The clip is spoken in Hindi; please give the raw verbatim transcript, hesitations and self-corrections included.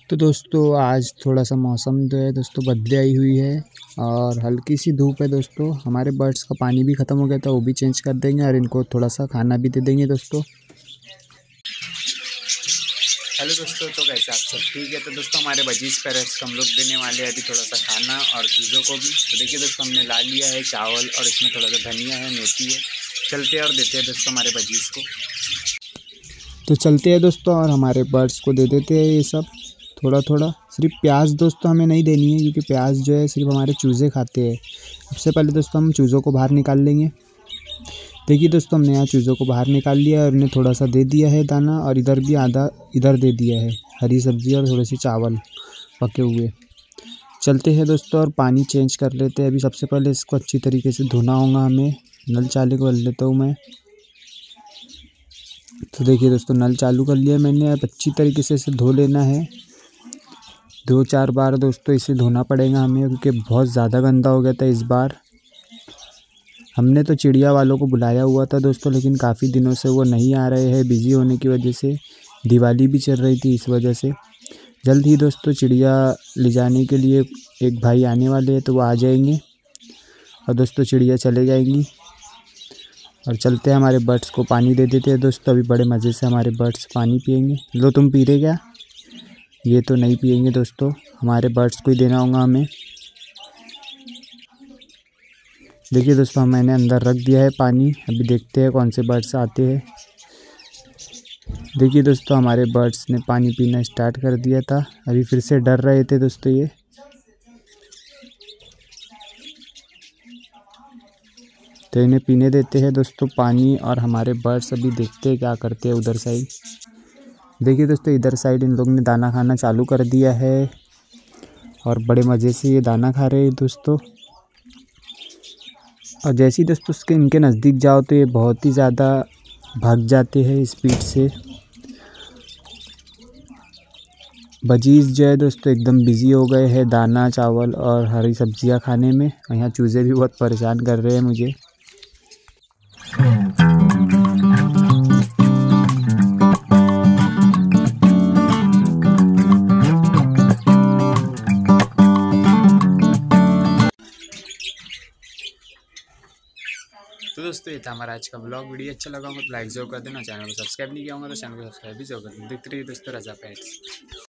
तो दोस्तों आज थोड़ा सा मौसम जो है दोस्तों बदली आई हुई है और हल्की सी धूप है दोस्तों। हमारे बर्ड्स का पानी भी ख़त्म हो गया था, वो भी चेंज कर देंगे और इनको थोड़ा सा खाना भी दे देंगे दोस्तों। हेलो दोस्तों, तो कैसे आप सब ठीक है। तो दोस्तों हमारे बजीज पैरट्स को हम लोग देने वाले हैं अभी थोड़ा सा खाना और चूज़ों को भी। तो देखिए दोस्तों, हमने ला लिया है चावल और इसमें थोड़ा सा धनिया है, मेथी है। चलते हैं और देते हैं दोस्तों हमारे बजीज को। तो चलते हैं दोस्तों और हमारे बर्ड्स को दे देते हैं ये सब थोड़ा थोड़ा। सिर्फ प्याज दोस्तों हमें नहीं देनी है, क्योंकि प्याज जो है सिर्फ हमारे चूज़े खाते हैं। सबसे पहले दोस्तों हम चूज़ों को बाहर निकाल लेंगे। देखिए दोस्तों, हमने यहाँ चूज़ों को बाहर निकाल लिया है और उन्हें थोड़ा सा दे दिया है दाना, और इधर भी आधा इधर दे दिया है, हरी सब्ज़ी और थोड़े से चावल पके हुए। चलते हैं दोस्तों और पानी चेंज कर लेते हैं। अभी सबसे पहले इसको अच्छी तरीके से धोना होगा हमें। नल चालू कर लेता हूँ मैं। तो देखिए दोस्तों, नल चालू कर लिया मैंने। अब अच्छी तरीके से इसे धो लेना है, दो चार बार दोस्तों इसे धोना पड़ेगा हमें, क्योंकि बहुत ज़्यादा गंदा हो गया था इस बार। हमने तो चिड़िया वालों को बुलाया हुआ था दोस्तों, लेकिन काफ़ी दिनों से वो नहीं आ रहे हैं, बिज़ी होने की वजह से। दिवाली भी चल रही थी इस वजह से। जल्द ही दोस्तों चिड़िया ले जाने के लिए एक भाई आने वाले हैं, तो वो आ जाएंगे और दोस्तों चिड़िया चले जाएंगी। और चलते हैं हमारे बर्ड्स को पानी दे देते हैं दोस्तों। अभी बड़े मज़े से हमारे बर्ड्स पानी पियेंगे। लो, तुम पी रहे क्या? ये तो नहीं पियेंगे दोस्तों, हमारे बर्ड्स को ही देना होगा हमें। देखिए दोस्तों, मैंने अंदर रख दिया है पानी। अभी देखते हैं कौन से बर्ड्स आते हैं। देखिए दोस्तों, हमारे बर्ड्स ने पानी पीना स्टार्ट कर दिया था। अभी फिर से डर रहे थे दोस्तों ये। तो इन्हें पीने देते हैं दोस्तों पानी, और हमारे बर्ड्स अभी देखते हैं क्या करते हैं उधर साइड। देखिए दोस्तों, इधर साइड इन लोग ने दाना खाना चालू कर दिया है और बड़े मज़े से ये दाना खा रहे हैं दोस्तों। और जैसे ही दोस्तों उसके इनके नज़दीक जाओ तो ये बहुत ही ज़्यादा भाग जाते हैं स्पीड से। बजीज जो है दोस्तों एकदम बिज़ी हो गए हैं दाना चावल और हरी सब्जियां खाने में। और यहाँ चूज़े भी बहुत परेशान कर रहे हैं मुझे। तो दोस्तों ये था हमारा आज का ब्लॉग। वीडियो अच्छा लगा हो तो लाइक जरूर कर देना। चैनल को सब्सक्राइब नहीं किया होगा तो चैनल को सब्सक्राइब भी जरूर कर देना। देखते रहिए दोस्तों रजा पेट्स।